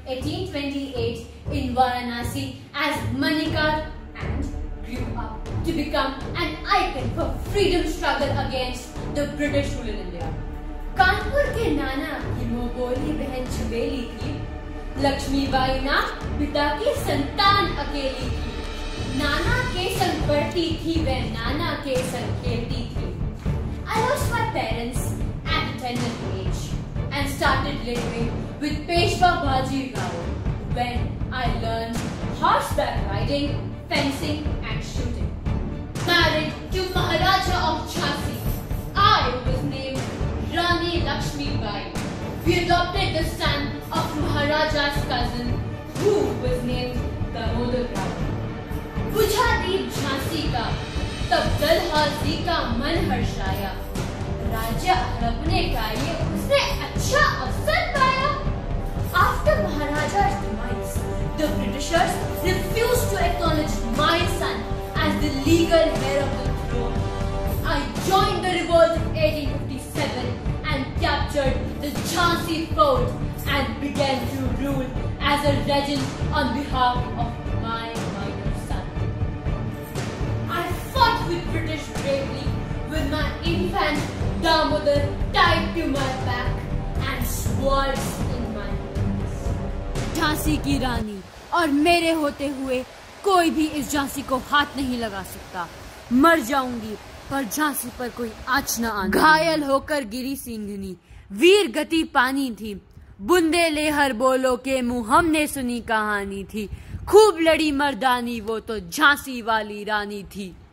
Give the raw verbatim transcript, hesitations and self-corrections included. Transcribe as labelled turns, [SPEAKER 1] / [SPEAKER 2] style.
[SPEAKER 1] eighteen twenty-eight in Varanasi as Manikar and grew up to become an icon for freedom struggle against the British rule in India. Kanpur के नाना की मोगोली बहन छबेली थी। लक्ष्मीबाई ना पिता की संतान अकेली थी। नाना के संग पढ़ती थी वह नाना के संग खेलती थी। I lost my parents at a tender age and started living with Peshwa Baji Rao when I learned horseback riding, fencing and shooting. Married to Maharaja of Jhansi, I was named Rani Lakshmibai. We adopted the son of Maharaja's cousin who was named Damodar Rao. बुझा दीप झांसी का तब दलहौसी का मन हर्षाया। राज्य हड़पने का ये उसने अच्छा अवसर पाया। After Maharaja's demise, the Britishers refused to acknowledge my son as the legal heir of the throne. I joined the revolt of eighteen fifty-seven and captured the Jhansi fort and began to rule as a regent on behalf of my minor son. I fought with British bravely with my infant Damodar tied to my back and swords in my hands. Jhansi की रानी और मेरे होते हुए कोई भी इस झांसी को हाथ नहीं लगा सकता। मर जाऊंगी पर झांसी पर कोई आँच न आने। घायल होकर गिरी सिंघनी, वीर गति पानी थी। बुंदे लेहर बोलो के मुंह हमने सुनी कहानी थी। खूब लड़ी मर्दानी वो तो झांसी वाली रानी थी।